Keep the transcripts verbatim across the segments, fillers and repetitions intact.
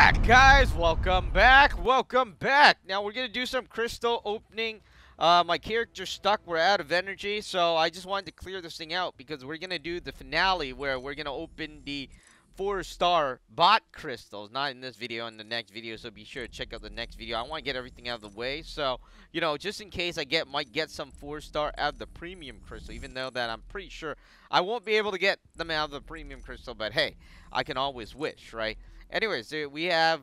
back, guys. Welcome back. Welcome back. Now we're gonna do some crystal opening. Uh, my character's stuck. We're out of energy, so I just wanted to clear this thing out because we're gonna do the finale where we're gonna open the four-star bot crystals. Not in this video, in the next video. So be sure to check out the next video. I want to get everything out of the way, so you know, just in case I get might get some four-star out of the premium crystal, even though that I'm pretty sure I won't be able to get them out of the premium crystal. But hey, I can always wish, right? Anyways, there we have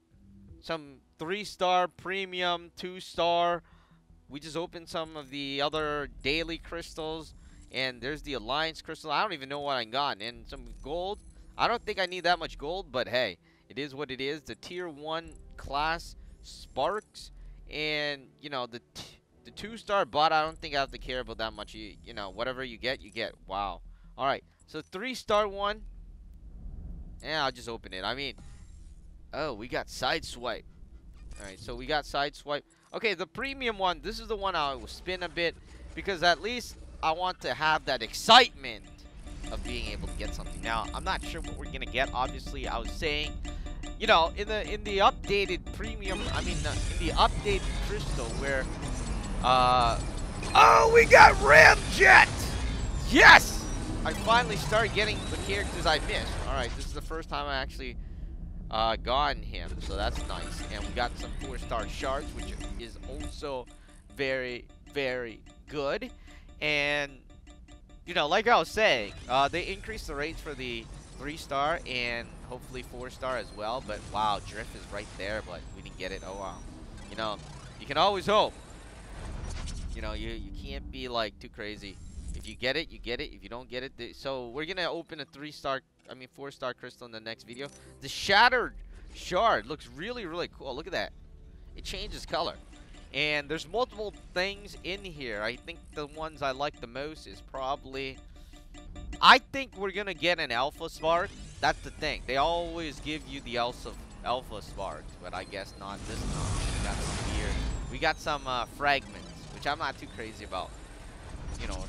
some three-star premium, two-star. We just opened some of the other daily crystals, and there's the alliance crystal. I don't even know what I got, and some gold. I don't think I need that much gold, but hey, it is what it is. The tier one class sparks, and you know the t the two-star bot. I don't think I have to care about that much. You you know whatever you get, you get. Wow. All right, so three-star one. Yeah, I'll just open it. I mean, oh, we got Sideswipe. Alright, so we got Sideswipe. Okay, the premium one, this is the one I will spin a bit, because at least I want to have that excitement of being able to get something. Now, I'm not sure what we're going to get. Obviously, I was saying, you know, in the in the updated premium, I mean, uh, in the updated crystal where, uh, oh, we got Ramjet! Yes! I finally started getting the characters I missed. Alright, this is the first time I actually uh, gotten him, so that's nice. And we got some four-star shards, which is also very, very good. And, you know, like I was saying, uh, they increased the rates for the three-star and hopefully four-star as well. But, wow, Drift is right there, but we didn't get it. Oh, wow. You know, you can always hope. You know, you, you can't be, like, too crazy. If you get it, you get it. If you don't get it, they, so we're gonna open a three-star, I mean four-star crystal in the next video. The Shattered Shard looks really, really cool. Look at that. It changes color. And there's multiple things in here. I think the ones I like the most is probably, I think we're gonna get an Alpha Spark. That's the thing. They always give you the Alpha Alpha Spark, but I guess not this time. We got some weird. We got some uh, fragments, which I'm not too crazy about. You know.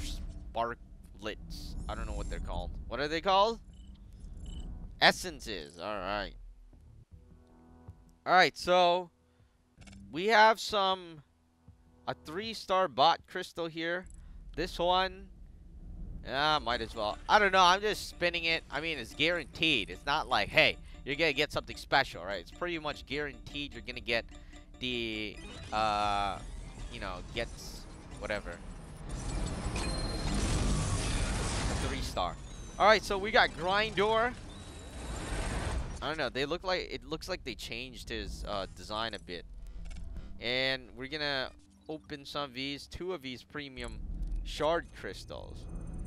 Sparklets. I don't know what they're called. What are they called? Essences. Alright. Alright, so we have some a three-star bot crystal here. This one, yeah, might as well. I don't know. I'm just spinning it. I mean, it's guaranteed. It's not like, hey, you're gonna get something special, right? It's pretty much guaranteed you're gonna get the uh you know, gets whatever. Three-star. Alright, so we got Grindor. I don't know. They look like, it looks like they changed his uh, design a bit. And we're gonna open some of these, two of these premium shard crystals.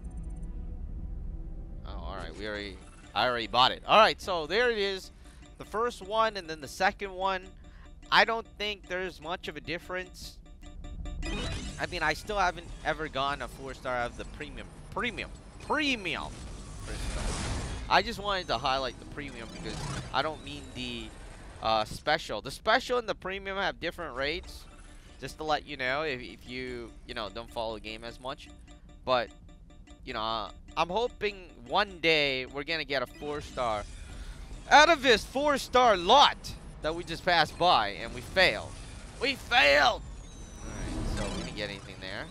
Oh, alright. We already, I already bought it. Alright, so there it is. The first one and then the second one. I don't think there's much of a difference. I mean, I still haven't ever gone a four-star out of the premium. Premium. Premium crystal. I just wanted to highlight the premium because I don't mean the uh, special. The special and the premium have different rates. Just to let you know, if, if you, you know, don't follow the game as much. But, you know, uh, I'm hoping one day we're going to get a four-star out of this four-star lot that we just passed by, and we failed. We failed! Alright, so we didn't get anything there.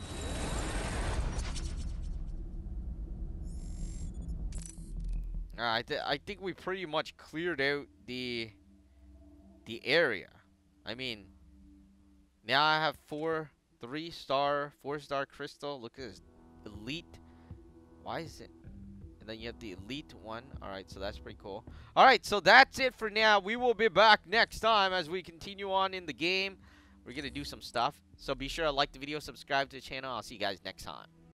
Alright, th I think we pretty much cleared out the the area. I mean, now I have four, three star, four star crystal. Look at this elite. Why is it? And then you have the elite one. Alright, so that's pretty cool. Alright, so that's it for now. We will be back next time as we continue on in the game. We're gonna do some stuff. So be sure to like the video, subscribe to the channel. I'll see you guys next time.